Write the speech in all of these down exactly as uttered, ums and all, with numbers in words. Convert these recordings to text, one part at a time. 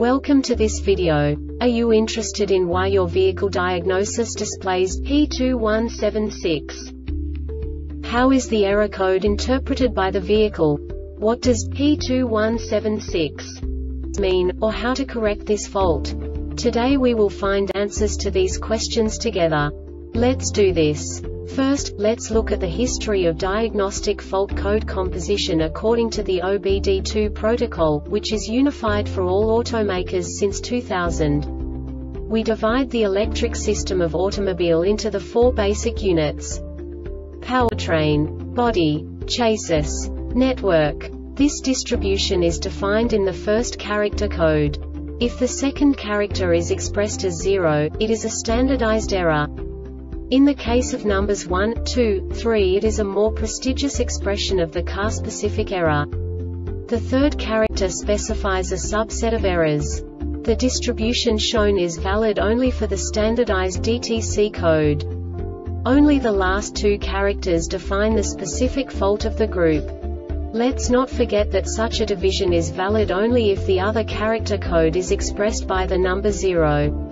Welcome to this video. Are you interested in why your vehicle diagnosis displays P two one seven six? How is the error code interpreted by the vehicle? What does P two one seven six mean, or how to correct this fault? Today we will find answers to these questions together. Let's do this. First, let's look at the history of diagnostic fault code composition according to the O B D two protocol, which is unified for all automakers since two thousand. We divide the electric system of automobile into the four basic units: powertrain, body, chassis, network. This distribution is defined in the first character code. If the second character is expressed as zero, it is a standardized error. In the case of numbers one, two, three, it is a more prestigious expression of the car-specific error. The third character specifies a subset of errors. The distribution shown is valid only for the standardized D T C code. Only the last two characters define the specific fault of the group. Let's not forget that such a division is valid only if the other character code is expressed by the number zero.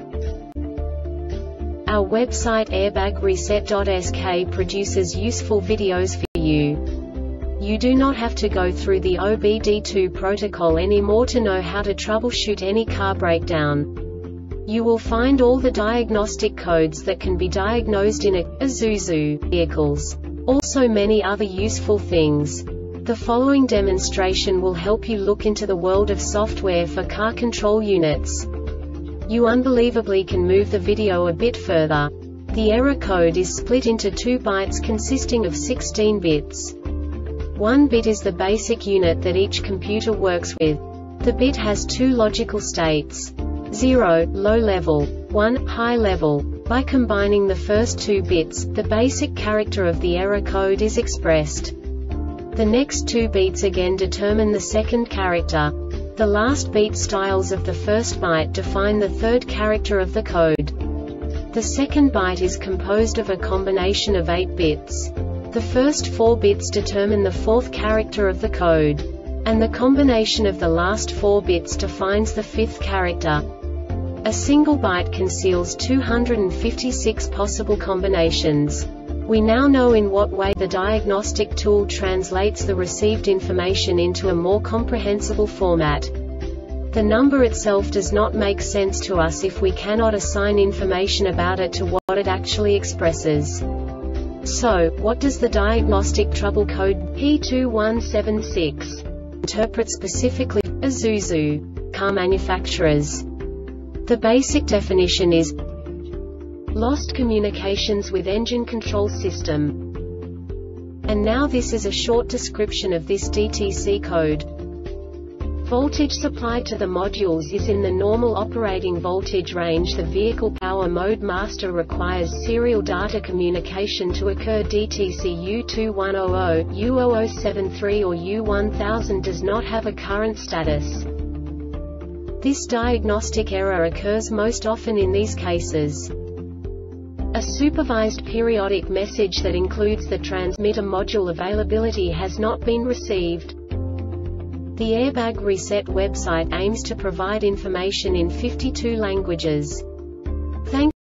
Our website airbag reset dot S K produces useful videos for you. You do not have to go through the O B D two protocol anymore to know how to troubleshoot any car breakdown. You will find all the diagnostic codes that can be diagnosed in a Isuzu vehicles. Also many other useful things. The following demonstration will help you look into the world of software for car control units. You unbelievably can move the video a bit further. The error code is split into two bytes consisting of sixteen bits. One bit is the basic unit that each computer works with. The bit has two logical states: zero, low level, one, high level. By combining the first two bits, the basic character of the error code is expressed. The next two beats again determine the second character. The last beat styles of the first byte define the third character of the code. The second byte is composed of a combination of eight bits. The first four bits determine the fourth character of the code. And the combination of the last four bits defines the fifth character. A single byte conceals two hundred fifty-six possible combinations. We now know in what way the diagnostic tool translates the received information into a more comprehensible format. The number itself does not make sense to us if we cannot assign information about it to what it actually expresses. So, what does the diagnostic trouble code P two one seven six interpret specifically for Isuzu car manufacturers? The basic definition is lost communications with engine control system. And now this is a short description of this D T C code. Voltage supplied to the modules is in the normal operating voltage range. The vehicle power mode master requires serial data communication to occur. D T C U two one zero zero, U zero zero seven three or U one thousand does not have a current status. This diagnostic error occurs most often in these cases: a supervised periodic message that includes the transmitter module availability has not been received. The Airbag Reset website aims to provide information in fifty-two languages. Thank